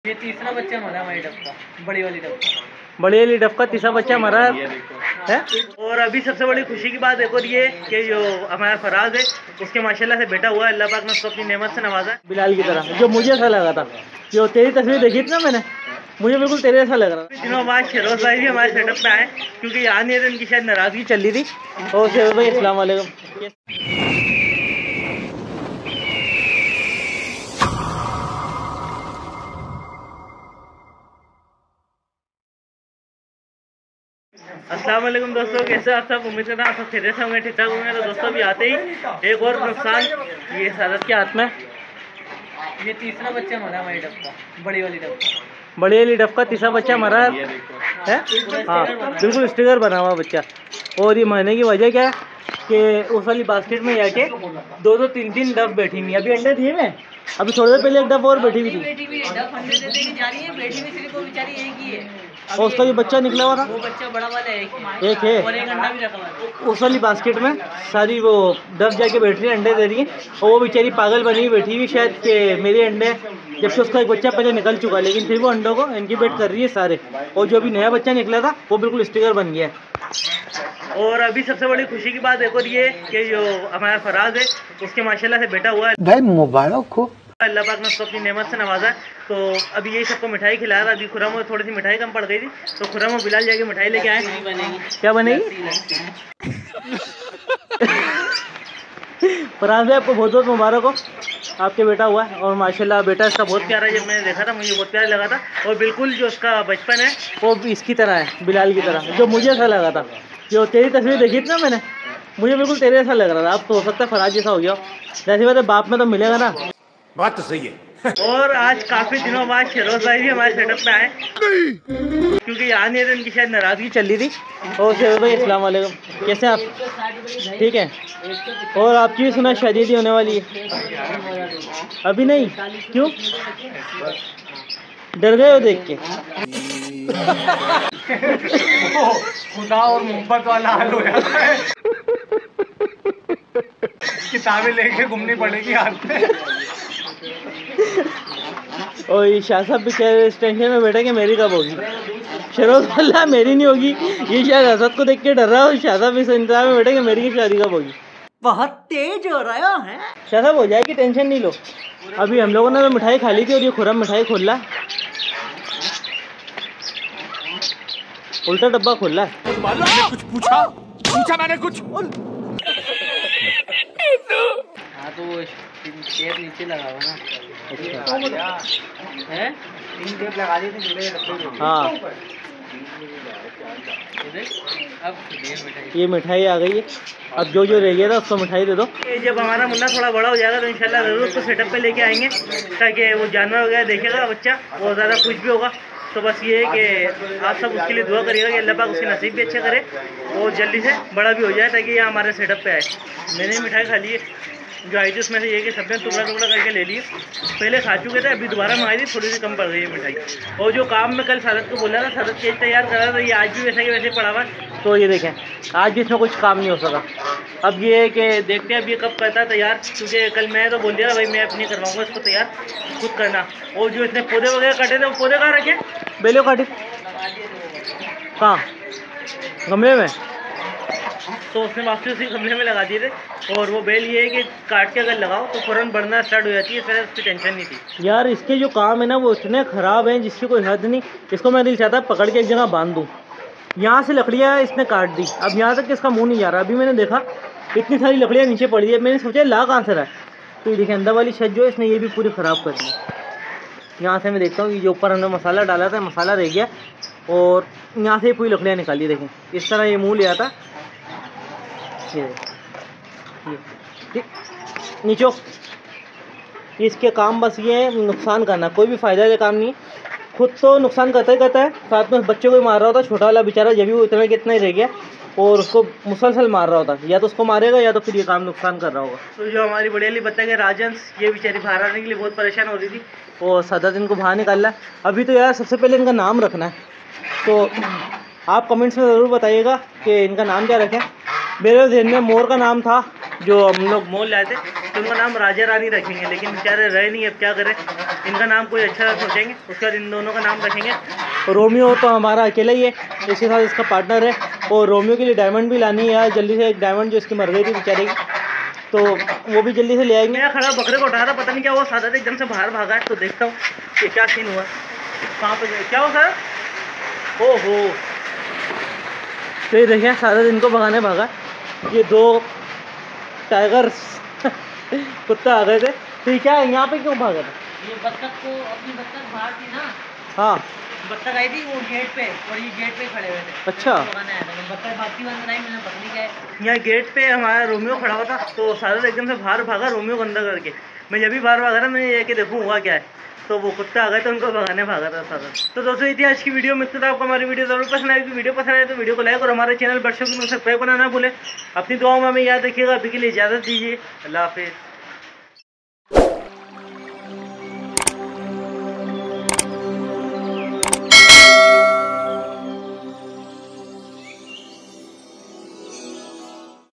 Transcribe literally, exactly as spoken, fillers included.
ये तीसरा बच्चा मरा हमारी डब का, बड़ी वाली डब का बड़ी वाली डब का तीसरा बच्चा मरा है, है? और अभी सबसे बड़ी खुशी की बात एक और ये कि जो हमारा फराज है उसके माशाल्लाह से बेटा हुआ है। अल्लाह पाक ने उसको अपनी नेमत से नवाजा है। बिलाल की तरह जो मुझे ऐसा लगा था, जो तेरी तस्वीर देखी थी ना मैंने, मुझे बिल्कुल तेरे ऐसा लग रहा था। दिनों बाद शेरोज भाई भी हमारे सेटअप पे आए क्योंकि यहाँ नहीं थे, इनकी शायद नाराजगी चल रही थी। और शेरोज भाई अस्सलाम वालेकुम। अस्सलाम वालेकुम दोस्तों, कैसे आप सब? उम्मीद करता हूँ आप सब खैरियत से होंगे, ठीक ठाक होंगे। तो दोस्तों अभी आते ही एक और नुकसान ये सादत के हाथ में, ये तीसरा बच्चा मरा हमारी डब का, बड़ी वाली डब का बड़ी वाली डब का तीसरा बच्चा मरा है, है? हाँ बिल्कुल स्टिकर बना हुआ बच्चा। और ये मरने की वजह क्या है कि उस वाली बास्केट में जाके दो दो तीन तीन डब बैठी हुई। अभी अंडे दिए में, अभी थोड़ी देर पहले एक डब और बैठी हुई थी। और उसका जो बच्चा निकला हुआ था वो बच्चा बड़ा वाला है, एक है, और एक अंडा भी रखा हुआ है। उस वाली बास्केट में सारी वो डब जाके बैठ रही है, अंडे दे रही है। और वो बेचारी पागल बनी हुई बैठी हुई शायद कि मेरे अंडे, जबकि उसका एक बच्चा पहले निकल चुका, लेकिन फिर वो अंडों को इनक्यूबेट कर रही है सारे। और जो अभी नया बच्चा निकला था वो बिल्कुल स्टिकर बन गया है। और अभी सबसे बड़ी खुशी की बात एक और ये कि जो हमारा फराज है उसके माशाल्लाह से बेटा हुआ है। भाई मुबारक हो, अल्लाह पाक ने उसको अपनी नेमत से नवाजा है। तो अभी यही सबको मिठाई खिला रहा। अभी खुरम में थोड़ी सी मिठाई कम पड़ गई थी, तो खुरम और बिलाल जाके मिठाई लेके आए। क्या बनेगी? फराज भाई आपको बहुत बहुत मुबारक हो, आपके बेटा हुआ है। और माशाल्लाह बेटा इसका बहुत प्यारा, जब मैंने देखा था मुझे बहुत प्यारा लगा था। और बिल्कुल जो उसका बचपन है वो इसकी तरह है, बिलाल की तरह, जो मुझे ऐसा लगा था। जो तेरी तस्वीर देखी थी ना मैंने, मुझे बिल्कुल तेरे ऐसा लग रहा था। अब तो हो सकता है फराज जैसा हो गया। जैसी बात है, बाप में तो मिलेगा ना। बात तो सही है। और आज काफी दिनों बाद शेरोज भाई भी हमारे सेटअप पे आए क्योंकि यहाँ नहीं थे, इनकी शायद नाराजगी चल रही थी। और शेरोज भाई अस्सलाम वालेकुम, कैसे हैं आप? ठीक है। और आपकी भी सुना शादी होने वाली है? अभी नहीं, क्यों? डर गए हो देख के? खुदा और मोहब्बत वाला हाल हो जाता है। किताबें लेके घूमनी पड़ेगी हाथ में। और ये शाह साहब भी कह रहे इस टेंशन में बैठे कि मेरी कब होगी। शेरोज अल्लाह मेरी नहीं होगी, ये शायद हसद को देख के डर रहा है। और शाह साहब इस इंतजार में बैठे कि मेरी की शादी कब होगी। बहुत तेज हो रहा है। शाह साहब हो जाएगी, टेंशन नहीं लो। अभी हम लोगों ने तो मिठाई खा ली थी और ये खुरम मिठाई खोल रहा है, उल्टा डब्बा खोल रहा है। मैंने कुछ पूछा पूछा मैंने कुछ हाँ तो वो टेप नीचे लगा हुआ ना। अच्छा है, तीन टेप लगा दी थी। हाँ अब ये मिठाई आ गई है। अब जो जो रह गया था उसको मिठाई दे दो। जब हमारा मुन्ना थोड़ा बड़ा हो जाएगा तो इंशाल्लाह ज़रूर उसको सेटअप पे लेके आएंगे ताकि वो जानवर वगैरह देखेगा बच्चा, वो ज़्यादा खुश भी होगा। तो बस ये है कि आप सब उसके लिए दुआ करिएगा कि अल्लाह पाक उसके नसीब भी अच्छा करे और जल्दी से बड़ा भी हो जाए ताकि ये हमारे सेटअप पे आए। मैंने मिठाई खा ली है, जो आई थी उसमें से ये कि सबने टुकड़ा टुकड़ा करके ले लिए। पहले खा चुके थे, अभी दोबारा मंगाई थी, थोड़ी सी कम पड़ गई है मिठाई। और जो काम में कल सादत को बोला था, सादत केक तैयार करा था, ये आज भी वैसे के वैसे पड़ा हुआ। तो ये देखें, आज भी इसमें कुछ काम नहीं हो सका। अब ये है कि देखते हैं अब ये कब करता है तैयार, क्योंकि कल मैं तो बोल दिया था भाई मैं अपनी करवाऊँगा इसको तैयार, खुद करना। और जो इसने पौधे वगैरह काटे थे वो पौधे कहाँ रखे? बेलो काटे कहाँ? गमले में। तो उसने वापसी उसी गमले में लगा दिए थे। और वो बेल ये है कि काट के अगर लगाओ तो फ़ौरन बढ़ना स्टार्ट हो जाती है, फिर उसकी टेंशन नहीं थी। यार इसके जो काम है ना वो इतने ख़राब हैं जिसकी कोई हद नहीं। इसको मैं दिल चाहता पकड़ के एक जगह बांध दूँ। यहाँ से लकड़ियाँ इसने काट दी, अब यहाँ तक इसका मुँह नहीं जा रहा। अभी मैंने देखा इतनी सारी लकड़ियाँ नीचे पड़ी है, मैंने सोचा ला कहाँ से रहा है। तो ये देखिए अंदर वाली छत जो है इसने ये भी पूरी ख़राब कर दी। यहाँ से मैं देखता हूँ कि जो ऊपर हमने मसाला डाला था, मसाला रह गया और यहाँ से पूरी लकड़ियाँ निकाली। देखें इस तरह ये मुँह ले आता, ये ये ठीक नीचो। इसके काम बस ये है नुकसान करना, कोई भी फ़ायदा का काम नहीं है। खुद तो नुकसान करता ही करता है, साथ में बच्चे को भी मार रहा होता। छोटा वाला बेचारा जब भी वो इतना कितना ही रह गया और उसको मुसलसल मार रहा होता। या तो उसको मारेगा या तो फिर ये काम नुकसान कर रहा होगा। तो जो हमारी बड़ी वाली बच्चा के राजंस, ये बेचारी बाहर आने के लिए बहुत परेशान हो रही थी और सादा इनको बाहर निकालना है। अभी तो यार सबसे पहले इनका नाम रखना है, तो आप कमेंट्स में ज़रूर बताइएगा कि इनका नाम क्या रखें। मेरे जहन में मोर का नाम था जो हम लोग मोल लाए थे, तो उनका नाम राजा रानी रखेंगे, लेकिन बेचारे रहे नहीं, अब क्या करें। इनका नाम कोई अच्छा सोचेंगे, उसके बाद इन दोनों का नाम रखेंगे। रोमियो तो हमारा अकेला ही है, इसके साथ इसका पार्टनर है। और रोमियो के लिए डायमंड भी लानी है यार जल्दी से, एक डायमंड जो इसकी मर गई थी बेचारे की, तो वो भी जल्दी से ले आएंगे। मैं खड़ा बकरे को उठा रहा, पता नहीं क्या हुआ, सादा एकदम से बाहर भागा है, तो देखता हूँ कि क्या सीन हुआ, कहाँ पे क्या हुआ सर। ओहो, तो ये देखिए सारा दिन को भगाने भागा, ये दो टाइगर्स कुत्ता आ गए थे। तो ये क्या है, यहाँ पे क्यों भागा था? ये बत्तख को, अपनी बत्तख बाहर थी ना, हाँ बत्तख आई थी वो गेट पे, और ये गेट पे खड़े हुए थे। अच्छा, बत्तख भागती बंद आई, मैंने पता नहीं क्या है। यहाँ गेट पे हमारा रोमियो खड़ा हुआ था, तो सारा एकदम से बाहर भागा रोमियो को अंदर करके। मैं जब भी बाहर भागा था मैंने ये कि देखूँ हुआ क्या है, तो वो कुत्ता आ गए तो उनको भगाने भागा था सारा। तो दोस्तों ये थी आज की वीडियो। मिलता था आपको हमारी वीडियो जरूर पसंद आएगी। वीडियो पसंद आए तो वीडियो को लाइक और हमारे चैनल बर्षों को सब्सक्राइब करना ना भूले। अपनी दुआओं में हमें याद रखिएगा। अभी के लिए इजाज़त दीजिए, अल्लाह हाफिज़।